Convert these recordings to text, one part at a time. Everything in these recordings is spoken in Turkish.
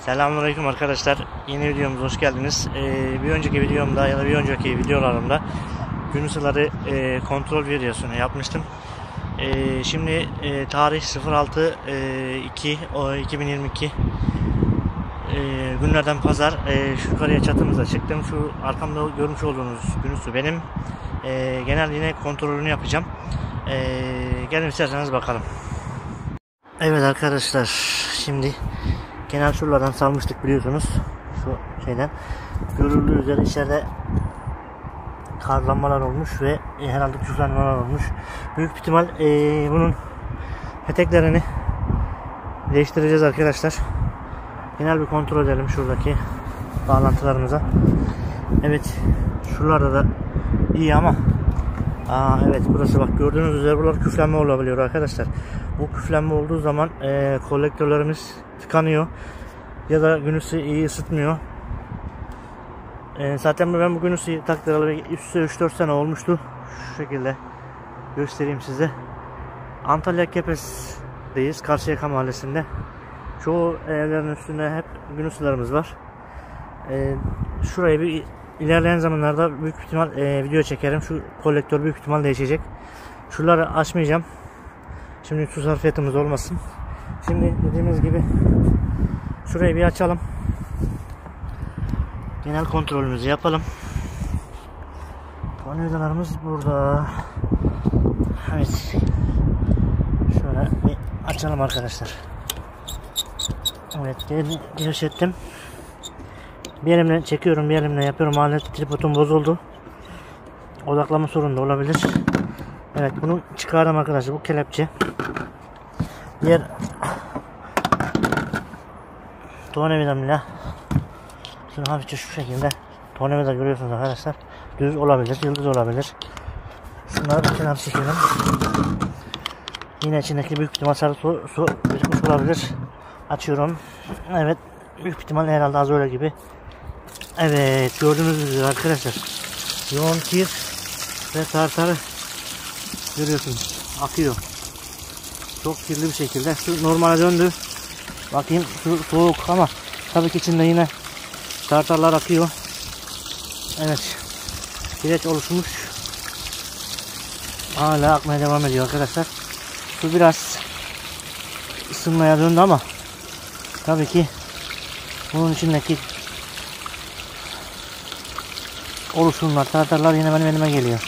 Selamünaleyküm arkadaşlar. Yeni videomuza hoş geldiniz. Bir önceki videomda ya da bir önceki videolarımda gün ısıları kontrol videosunu yapmıştım. Şimdi tarih 06/2/2022 günlerden pazar. Şu yukarıya çatımıza çıktım. Şu arkamda görmüş olduğunuz gün ısı benim. Genel yine kontrolünü yapacağım. Gelin isterseniz bakalım. Evet arkadaşlar, şimdi genel şuralardan salmıştık biliyorsunuz, şu şeyden. Görüldüğü üzere içeride karlanmalar olmuş ve herhalde küflenmeler olmuş. Büyük ihtimal bunun peteklerini değiştireceğiz arkadaşlar. Genel bir kontrol edelim şuradaki bağlantılarımıza. Evet, şuralarda da iyi ama evet, burası bak, gördüğünüz üzere buralar küflenme olabiliyor arkadaşlar. Bu küflenme olduğu zaman kolektörlerimiz tıkanıyor ya da gün ısı iyi ısıtmıyor. Zaten ben bu gün ısıyı taktıralı üstü 3-4 sene olmuştu. Şu şekilde göstereyim size. Antalya Kepez'deyiz, Karşıyaka Mahallesi'nde. Çoğu evlerin üstünde hep gün ısılarımız var. Şurayı bir ilerleyen zamanlarda büyük ihtimal video çekerim. Şu kolektör büyük ihtimal değişecek. Şuraları açmayacağım. Şimdi su sarfiyatımız olmasın. Şimdi dediğimiz gibi şurayı bir açalım. Genel kontrolümüzü yapalım. Tornavidalarımız burada. Evet. Şöyle bir açalım arkadaşlar. Evet, giriş ettim. Bir elimle çekiyorum, bir elimle yapıyorum. Alet tripodum bozuldu. Odaklama sorunu da olabilir. Evet, bunu çıkardım arkadaşlar. Bu kelepçe. Diğer tornavidamla şunu hafifçe şu şekilde, tornavida görüyorsunuz arkadaşlar. Düz olabilir, yıldız olabilir. Şunları bir kenara çekelim. Yine içindeki büyük ihtimal sarı su birikmiş olabilir. Açıyorum. Evet, büyük ihtimal herhalde az öyle gibi. Evet, gördüğünüz üzere arkadaşlar, yoğun kir ve tartarı görüyorsunuz, akıyor. Çok kirli bir şekilde. Su normale döndü. Bakayım, su soğuk ama tabii ki içinde yine tartarlar akıyor. Evet, kireç oluşmuş. Hala akmaya devam ediyor arkadaşlar. Su biraz ısınmaya döndü ama tabii ki bunun içindeki oluşumlar, tartarlar yine benim elime geliyor.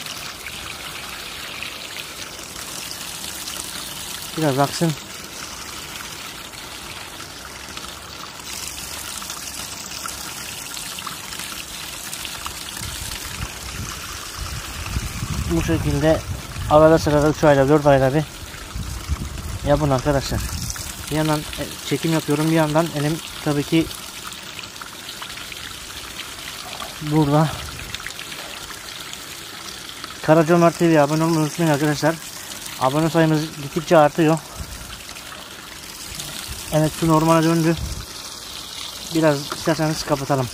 Biraz aksın. Bu şekilde arada sırada 3 ayda 4 ayda bir yapın arkadaşlar. Bir yandan çekim yapıyorum, bir yandan elim tabii ki burada. Karaca Ömer TV'ye abone olmayı unutmayın arkadaşlar. Abone sayımız gittikçe artıyor. Evet, su normale döndü. Biraz isterseniz kapatalım.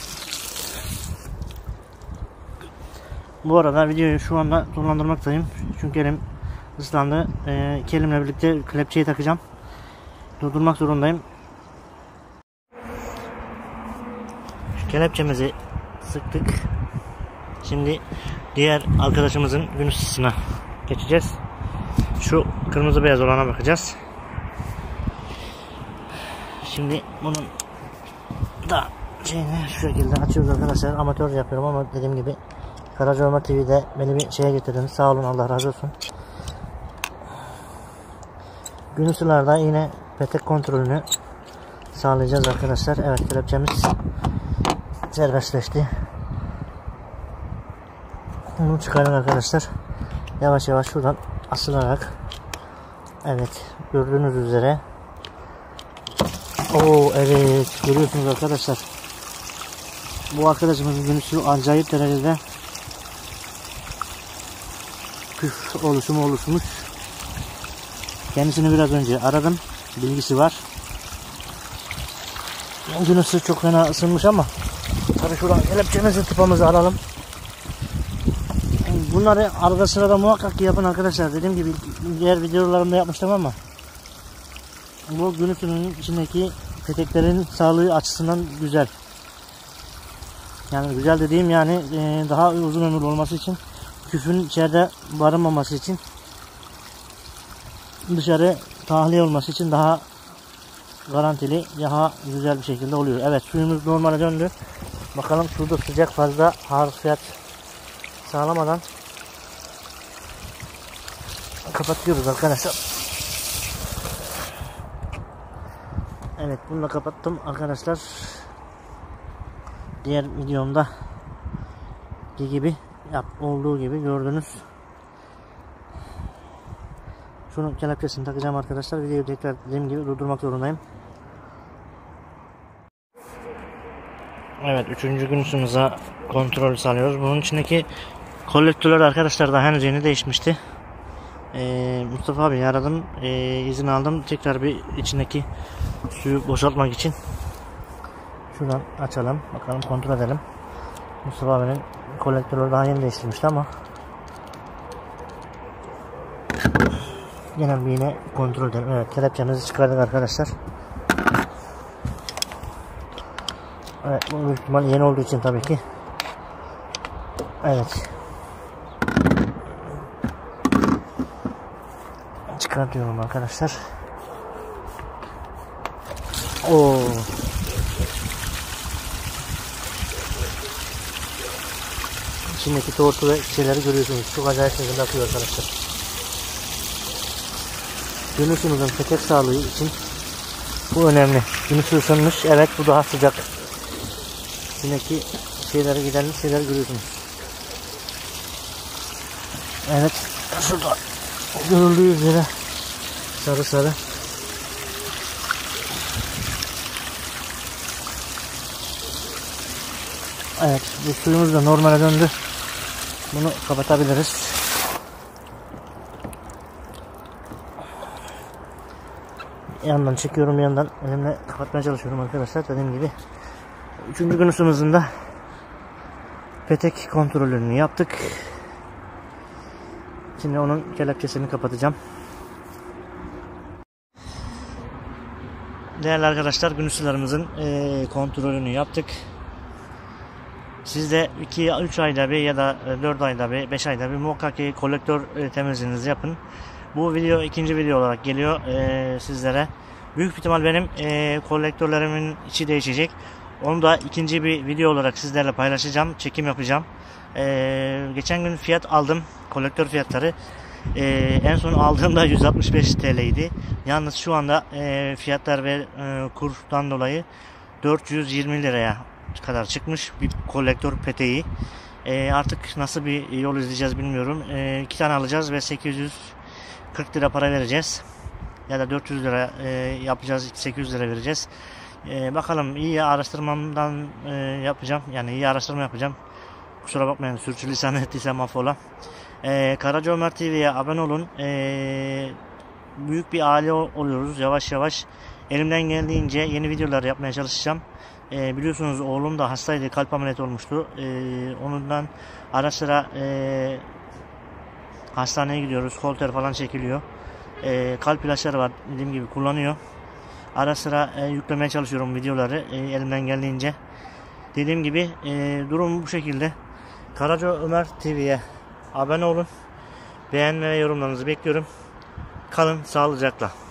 Bu arada videoyu şu anda sonlandırmaktayım. Çünkü elim ıslandı. İki elimle birlikte kelepçeyi takacağım. Durdurmak zorundayım. Şu kelepçemizi sıktık. Şimdi diğer arkadaşımızın gün ısısına geçeceğiz. Şu kırmızı beyaz olana bakacağız. Şimdi bunun da şeyini şu şekilde açıyoruz arkadaşlar. Amatör yapıyorum ama dediğim gibi Karaca Ömer TV'de beni bir şeye getirdiniz. Sağ olun, Allah razı olsun. Gün ısılarda yine petek kontrolünü sağlayacağız arkadaşlar. Evet, kelepçemiz serbestleşti. Bunu çıkarın arkadaşlar. Yavaş yavaş şuradan asılarak. Evet, gördüğünüz üzere. Evet, görüyorsunuz arkadaşlar. Bu arkadaşımızın gün ısı acayip derecede küf oluşumu oluşmuş. Kendisini biraz önce aradım. Bilgisi var. Gün ısı çok fena ısınmış ama tabii şuradan kelepçemizi, tıpamızı alalım. Bunları arada sırada muhakkak yapın arkadaşlar. Dediğim gibi diğer videolarımda yapmıştım ama bu gün ısının içindeki peteklerin sağlığı açısından güzel. Yani güzel dediğim yani daha uzun ömürlü olması için, küfün içeride barınmaması için, dışarı tahliye olması için daha garantili, daha güzel bir şekilde oluyor. Evet, suyumuz normale döndü. Bakalım suda sıcak, fazla harfiyat sağlamadan kapatıyoruz arkadaşlar. Evet, bunu da kapattım arkadaşlar. Diğer videomda gibi olduğu gibi gördünüz. Şunun kelepçesini takacağım arkadaşlar. Videoyu tekrar dediğim gibi durdurmak zorundayım. Evet, 3. gün ısımıza kontrol sağlıyoruz. Bunun içindeki kolektörler arkadaşlar daha henüz yeni değişmişti. Mustafa abi aradım, izin aldım tekrar bir içindeki suyu boşaltmak için. Şuradan açalım, bakalım, kontrol edelim. Mustafa abinin kolektörleri daha yeni değiştirmişti ama genel bir yine kontrol edelim. Evet, kelepçemizi çıkardık arkadaşlar. Evet, bu büyük ihtimal yeni olduğu için tabii ki. Evet. Çıkartıyorum arkadaşlar. Oo. İçindeki tortu ve şeyleri görüyorsunuz. Çok acayip şekilde akıyor arkadaşlar. Gün ısımızın petek sağlığı için bu önemli. Gün ısı ısınmış. Evet, bu daha sıcak. İçindeki şeyleri, gidenli şeyleri görüyorsunuz. Evet, şurada görüldüğü üzere sarı sarı. Evet, bu suyumuz da normale döndü. Bunu kapatabiliriz. Yandan çekiyorum, yandan elimle kapatmaya çalışıyorum arkadaşlar. Dediğim gibi 3. gün ısımızın da petek kontrolünü yaptık. Şimdi onun kelepçesini kapatacağım. Değerli arkadaşlar, gün ısılarımızın kontrolünü yaptık. Siz de 2-3 ayda bir ya da 4 ayda bir, 5 ayda bir muhakkak ki kolektör temizliğinizi yapın. Bu video ikinci video olarak geliyor sizlere. Büyük ihtimal benim kolektörlerimin içi değişecek. Onu da ikinci bir video olarak sizlerle paylaşacağım. Çekim yapacağım. Geçen gün fiyat aldım. Kolektör fiyatları. En son aldığımda 165 TL idi. Yalnız şu anda fiyatlar ve kurdan dolayı 420 liraya kadar çıkmış bir kolektör peteği. Artık nasıl bir yol izleyeceğiz bilmiyorum. 2 tane alacağız ve 840 lira para vereceğiz. Ya da 400 lira yapacağız, 800 lira vereceğiz. Bakalım, iyi araştırmamdan yapacağım. Yani iyi araştırma yapacağım. Kusura bakmayın, sürçülisan ettiysem affola. Karaca Ömer TV'ye abone olun. Büyük bir aile oluyoruz yavaş yavaş. Elimden geldiğince yeni videolar yapmaya çalışacağım. Biliyorsunuz oğlum da hastaydı, kalp ameliyatı olmuştu. Ondan ara sıra hastaneye gidiyoruz, holter falan çekiliyor. Kalp ilaçları var, dediğim gibi kullanıyor. Ara sıra yüklemeye çalışıyorum videoları elimden geldiğince. Dediğim gibi durum bu şekilde. Karaca Ömer TV'ye abone olun. Beğenme ve yorumlarınızı bekliyorum. Kalın sağlıcakla.